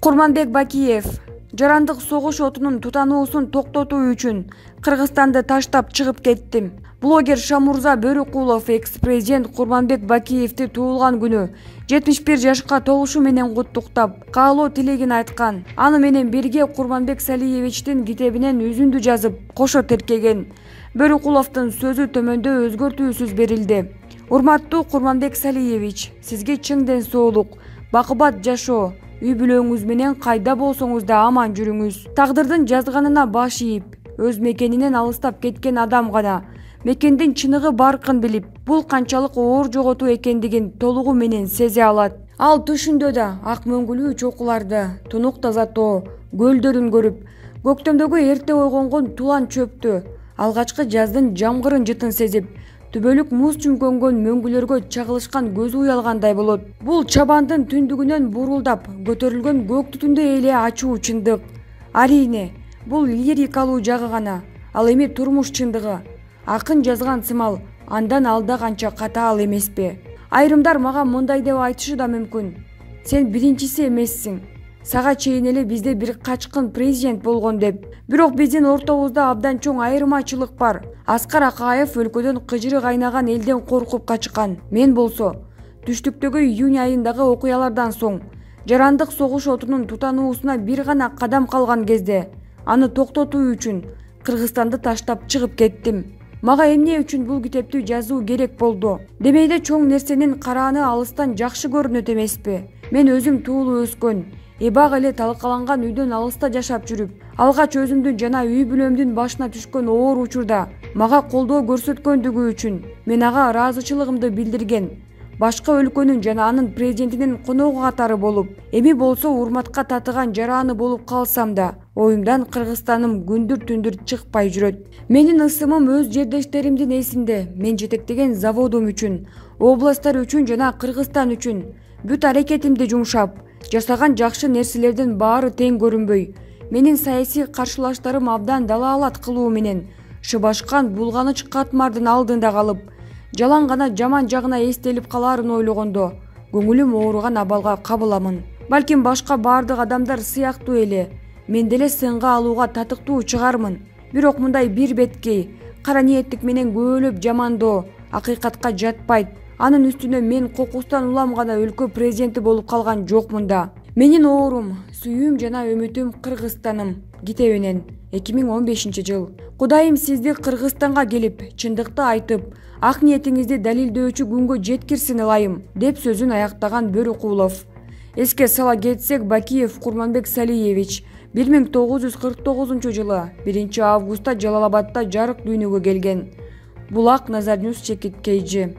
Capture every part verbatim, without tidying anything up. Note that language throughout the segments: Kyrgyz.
Курманбек Бакиев жарандык согуш отунун тутануусун токтотуу үчүн Кыргызстанды таштап чыгып кеттим. Блогер Шамурза Бөрүкулов экс-президент Курманбек Бакиевди туулган күнү жетимиш бир жашка толушу менен куттуктап, каалоо тилегин айткан. Аны менен бирге Курманбек Салиевичтин китебинен үзүндү жазып, кошо тиркеген. Бөрүкуловдун сөзү төмөндө өзгөртүүсүз берилди. Урматтуу Курманбек Салиевич, сизге чың ден соолук, бакыбат жашоо, үй бүлөңүз менен кайда болсоңуз да аман жүрүңүз. Тагдырдын жазганына баш ийип, өз мекенинен алыстап кеткен адам гана мекендин чыныгы баркын билип, бул канчалык оор жоготуу экендигин толугу менен сезе алат. Ал түшүндө да ак мөңгүлүү чокуларды, тунук тазатоо, көлдөрүн көрүп, көктөмдөгү эрте ойгонгон тулан чөптү, алгачкы жаздын жамгырын жытын сезип, түбөлүк муз чүмкөнгөн мөңгүлөргө чагылышкан көзү уялгандай болот. Бул чабандын түндүгүнөн бурулдап көтөрүлгөн көк түтүндөй эле ачуу чындык. Арийне, бул лирикалуу жагы гана, ал эми турмуш чындыгы. Акын жазган сымал андан алда канча катаал эмеспи? Айрымдар мага мындай деп айтышы да мүмкүн. Сен биринчиси эмессиң. Сага чейин эле бизде бир качкын президент болгон деп. Бирок биздин ортобузда абдан чоң айырмачылык бар. Аскар Акаев өлкөдөн кыжыры кайнаган элден коркуп качкан. Мен болсо түштүктөгү июнь айындагы окуялардан соң жарандык согуш отунун тутануусуна бир гана кадам калган кезде аны токтотуу үчүн Кыргызстанды таштап чыгып кеттим. Мага эмне үчүн бул китепти жазуу керек болду? Демейде чоң нерсенин карааны алыстан жакшы көрүнөт эмеспи? Мен өзүм туулуп өскөн, эбак эле талкаланган үйдөн алыста жашап жүрүп, алгач өзүмдүн жана үй бүлөмдүн башына түшкөн оор учурда мага колдоо көрсөткөндүгү үчүн мен ага ыраазычылыгымды билдирген. Башка өлкөнүн жана анын президентинин коногу катары болуп, эми болсо урматка татыган жараны болуп калсам да, оюмдан Кыргызстаным күндүр-түндүр чыкпай жүрөт. Менин ысымым өз жердештеримдин эсинде. Мен жетектеген заводум үчүн, областтар үчүн жана Кыргызстан үчүн бүт аракетимди жумшап, жасаган жакшы нерселердин баары тең көрүнбөй, менин саясий каршылаштарым абдан далаалат кылуу менен шыбашкан булганыч катмардын алдында калып, жалаң гана жаман жагына эстелип калаарын ойлогондо көңүлүм ооруган абалга кабыламын. Балким башка баардык адамдар сыяктуу эле мен деле сынга алууга татыктуу чыгармын. Бирок мындай бир беткей, кара ниеттик менен көөлөп жамандоо акыйкатка жатпайт. Анын үстүнө мен кокустан улам гана өлкө президенти болуп калган жокмун да. Менин оорум, сүйүүм жана үмүтүм Кыргызстаным китебинен эки миң он бешинчи жыл. Кудайым сизди Кыргызстанга келип, чындыкты айтып, ак ниетиңизди далилдөөчү күнгө жеткирсин ылайым, деп сөзүн аяктаган Бөрүкулов. Эске сала кетсек, Бакиев Курманбек Салиевич бир миң тогуз жүз кырк тогузунчу жылы биринчи августта Жалал-Абадта жарык дүйнөгө келген. Булак Назарнюс чекиткейчи.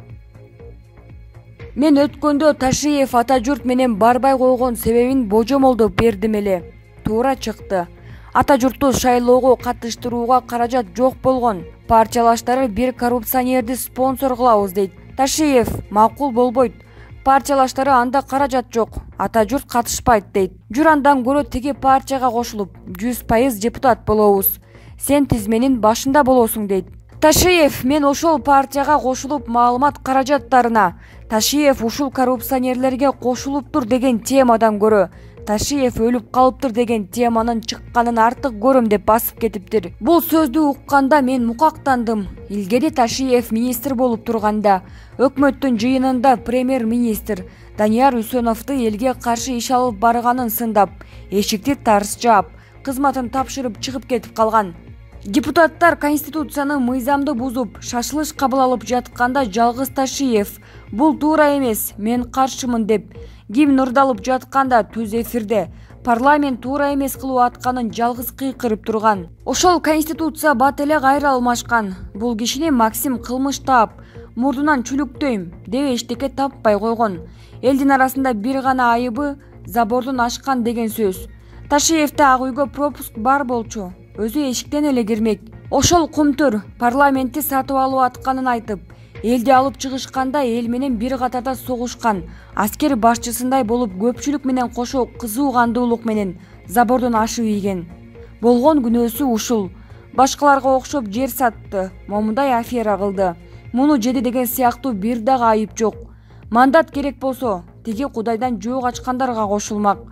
Мен өткөндө Ташиев ата журт менен барбай койгон себебин божомолдоп бердим эле. Туура чыкты. Ата журтту шайлоого катыштырууга каражат жок болгон. Парчалаштары бир коррупционерди спонсор кылабыз дейт. Ташиев макул болбойт. Парчалаштары анда каражат жок. Ата журт катышпайт дейт. Жүр андан көрө тиги партияга кошулуп, жүз пайыз депутат болобуз. Сен тизменин башында болосуң дейт. Ташиев мен ошол партияга кошулуп маалымат каражаттарына, Ташиев ушул коррупционерлерге кошулуптур деген темадан көрө, Ташиев өлүп калыптыр деген теманын чыкканын артык көрөм деп басып кетиптир. Бул сөздү укканда мен мукактандым. Илгери Ташиев министр болуп турганда, өкмөттүн жыйынында премьер-министр Данияр Үсөновду элге каршы иш алып барганын сындап, эшикти тарс жаап, кызматын тапшырып чыгып кетип калган. Депутаттар конституцияны мыйзамды бузуп, шашылыш кабыл алып жатканда жалгыз Ташиев бул туура эмес, мен каршымын деп гимн ырдалып жатканда түз эфирде парламент туура эмес кылуу атканын жалгыз кыйкырып турган. Ошол конституция бат эле кайра алмашкан. Бул кишини Максим кылмыш таап, мурдунан чүлүктөйм деп эчтеке таппай койгон. Элдин арасында бир гана айыбы забордун ашкан деген сөз. Ташиевде ак үйгө пропуск бар болчу. Өзү эшиктен эле кирмек. Ошол кумтөр парламентти сатып алып атканын айтып, элди алып чыгышканда эл менен бир катарда согушкан, аскер башчысындай болуп көпчүлүк менен кошо кызуу кандуулук менен забордон ашып ийген. Болгон күнөөсү ушул. Башкаларга окшоп жер сатты, момундай афера кылды. Муну жеди деген сыяктуу бир дагы айып жок. Мандат керек болсо, тиги Кудайдан жөө качкандарга кошулмак.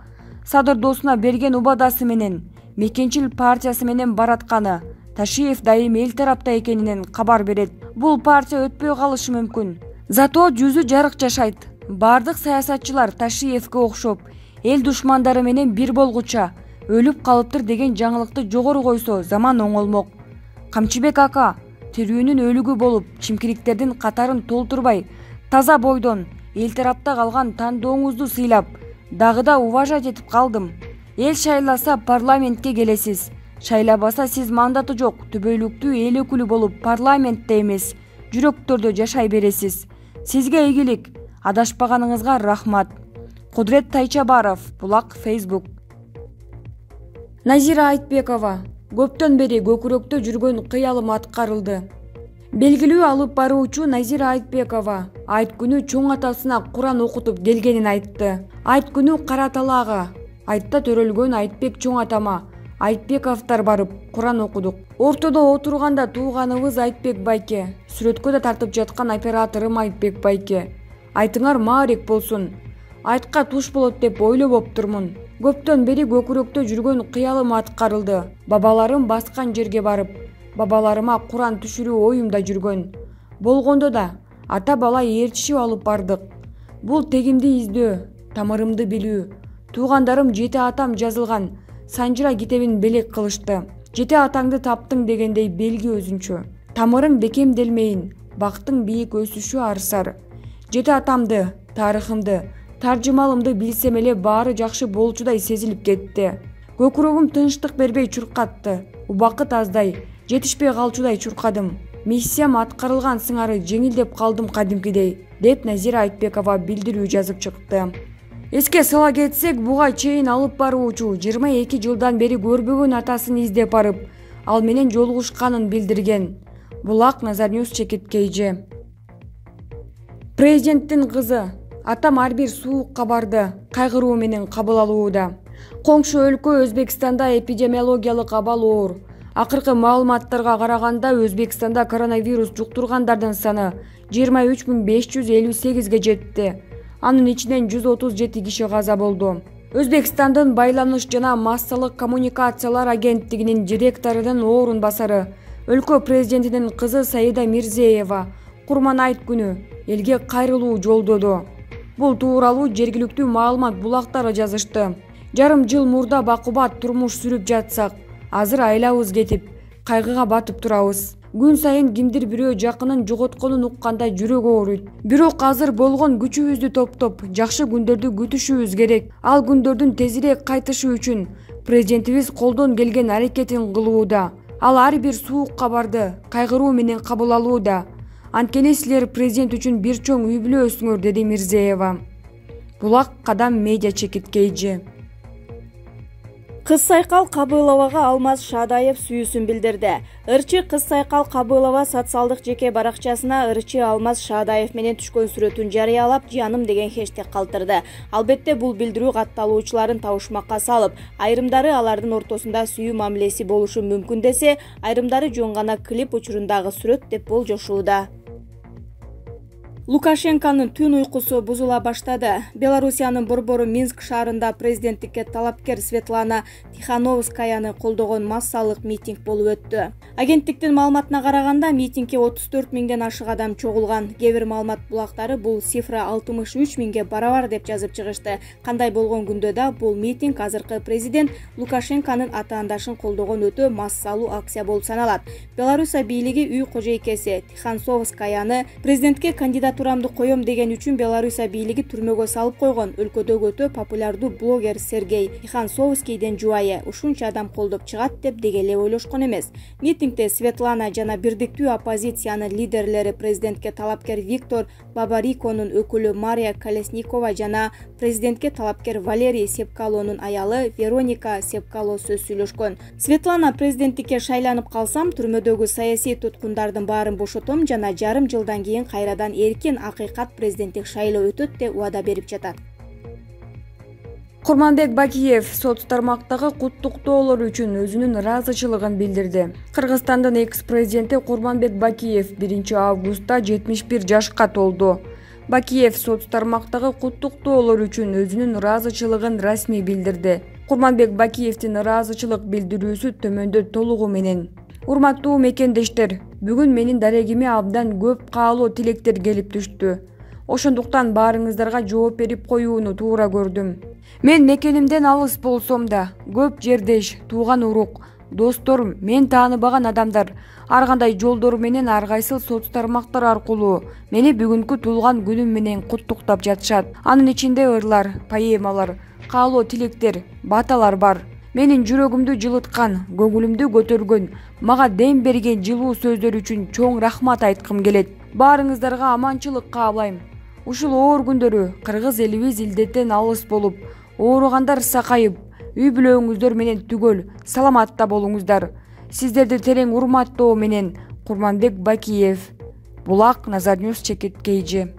Садыр досуна берген убадасы менен Мекенчил партиясы менен баратканы Ташиев дайым эл тарапта экенинен кабар берет. Бул партия өтпөй калышы мүмкүн. Зато жүзү жарык жашайт. Бардык саясатчылар Ташиевке окшоп эл душмандары менен бир болгуча өлүп калыптыр деген жаңылыкты жогору койсо заман оңолмок. Камчыбек ака тирүүнүн өлүгү болуп, чимкириктердин катарын толтурбай, таза бойдон эл тарапта калган тандооңузду сыйлап, дагы да уважать этип калдым. Эл шайласа парламентке келесиз. Шайлабаса сиз мандаты жок, түбөлүктүү эл өкүлү болуп парламентте эмес, жүрөктөрдө жашай бересиз. Сизге ийгилик, адашпаганыңызга рахмат. Кудрет Тайчабаров, Булак, Facebook. Назира Айтбекова. Көптөн бери көкүрөктө жүргөн кыялым аткарылды. Белгилүү алып баруучу Назира Айтбекова айт күнү чоң атасына Куран окутуп келгенин айтты. Айт күнү Кара Талаага, айтта төрөлгөн Айтбек чоң атама Айтбековтар барып Куран окудук. Ортодо отурганда тууганыбыз Айтбек байке, сүрөткө да тартып жаткан операторум Айтбек байке. Айтыңар маарек болсун. Айтка туш болот деп ойлоп оптурмун. Көптөн бери көкүрөктө жүргөн кыялым аткарылды. Бабаларым баскан жерге барып, бабаларыма Куран түшүрүү оюмда жүргөн. Болгондо да ата бала ээрчишип алып бардык. Бул тегимди издөө, тамырымды билүү. Туугандарым жети атам жазылган Санжыра китебин белек кылышты. Жети атаңды таптың дегендей белги өзүнчө. Тамырың бекемделмейин, бактың бийик өсүшү арсар. Жети атамды, тарыхымды, таржымалымды билсем эле баары жакшы болчудай сезилип кетти. Көкүрөгүм тынчтык бербей чуркатты. Убакыт аздай, жетишпей калчудай чуркадым. Миссиям аткарылган сыңары жеңилдеп калдым кадимкидей, деп Назира Айтбекова билдирүү жазып чыкты. Эске сала кетсек, буга чейин алып баруучу жыйырма эки жылдан бери көрбөгөн атасын издеп барып, ал менен жолугушканын билдирген. Булак, Назарньюс, Чекит Кейже. Президенттин кызы. Атам ар бир суук кабарды кайгыруу менен кабыл алууда. Коңшу өлкө Өзбекстанда эпидемиологиялык абал оор. Акыркы маалыматтарга караганда Өзбекстанда коронавирус жуктургандардын саны жыйырма үч миң беш жүз элүү сегизге жетти. Анын ичинен жүз отуз жети киши каза болду. Өзбекстандын байланыш жана массалык коммуникациялар агенттигинин директорунун орун басары, өлкө президентинин кызы Саида Мирзеева Курман айт күнү элге кайрылуу жолдоду. Бул тууралуу жергиликтүү маалымат булактары жазышты. Жарым жыл мурда бакубат турмуш сүрүп жатсак, азыр айлабыз кетип, кайгыга батып турабыз. Күн сайын кимдир бирөө жакынын жоготконун укканда жүрөгү ооруйт. Бирок азыр болгон күчүбүздү топтоп, жакшы күндөрдү күтүшүбүз керек. Ал күндөрдүн тезирээк кайтышы үчүн президентибиз колдон келген аракетин кылууда. Ал ар бир суук кабарды кайгыруу менен кабыл алууда. Анткени силер президент үчүн бир чоң үй бүлөсүңөр, деди Мирзеева. Булак, Кадам Медиа, Чекит Кейже. Кыз Сайкал Кабыловага Алмаз Шадаев сүйүүсүн билдирди. Ырчы Кыз Сайкал Кабылова социалдык жеке баракчасына ырчы Алмаз Шадаев менен түшкөн сүрөтүн жарыялап, жаным деген хэштег калтырды. Албетте бул билдирүү катталуучуларын табышмакка салып, айрымдары алардын ортосунда сүйүү мамилеси болушу мүмкүн десе, айрымдары жөн гана клип учурундагы сүрөт деп болжошууда. Лукашенконун түн уйкусу бузула баштады. Белоруссиянын борбору Минск шаарында президенттикке талапкер Светлана Тихановскаяны колдогон массалык митинг болуп өттү. Агенттиктин маалыматына караганда, митингге отуз төрт миңден ашык адам чогулган. Кээ бир маалымат булактары бул цифра алтымыш үч миңге барабар деп жазып чыгышты. Кандай болгон күндө да бул митинг азыркы президент Лукашенконун атаандашын колдогон өтө массалуу акция болуп саналат. Белоруссия бийлиги үй кожойкеси Тихановскаяны президентке кандидат турамды коем деген үчүн Белоруссия бийлиги түрмөгө салып койгон. Өлкөдөгү өтө популярдуу блогер Сергей Тихановскийден жубайы ушунча адам колдоп чыгат деп деги эле ойлошкон эмес. Митингде Светлана жана бирдиктүү оппозициянын лидерлери президентке талапкер Виктор Бабариконун өкүлү Мария Колесникова жана президентке талапкер Валерий Сепкалонун аялы Вероника Сепкало сөз сүйлөшкөн. Светлана президенттикке шайланып калсам, түрмөдөгү саясий туткундардын баарын бошотом жана жарым жылдан кийин кайрадан эркин акыйкат президенттик шайлоо өтөт деп убада берип жатат. Курманбек Бакиев сот тармактагы куттуктоолор үчүн өзүнүн ыраазычылыгын билдирди. Кыргызстандын экс-президенти Курманбек Бакиев биринчи августта жетимиш бир жашка толду. Бакиев сот тармактагы куттуктоолор үчүн өзүнүн ыраазычылыгын расмий билдирди. Курманбек Бакиевдин ыраазычылык билдирүүсү төмөндө толугу менен. Урматтуу мекендештер, бүгүн менин дарегиме абдан көп каалоо тилектер келип түштү. Ошондуктан баарыңыздарга жооп берип коюуну туура көрдүм. Мен мекенимден алыс болсом да, көп жердеш, тууган урук, достор, мен тааныбаган адамдар ар кандай жолдор менен ар кайсыл сот тармактар аркылуу мени бүгүнкү туулган күнүм менен куттуктап жатышат. Анын ичинде ырлар, поэмалар, каалоо тилектер, баталар бар. Менин жүрөгүмдү жылыткан, көңүлүмдү көтөргөн, мага дем берген жылуу сөздөр үчүн чоң рахмат айткым келет. Баарыңыздарга аманчылык каалайм. Ушул оор күндөрү кыргыз элибиз илдеттен алыс болуп, ооругандар сакайып, үй бүлөңүздөр менен түгөл саламатта болуңуздар. Сиздерди терең урматтоо менен, Курманбек Бакиев. Булак, Назарньюс, Чекит, Кей Же.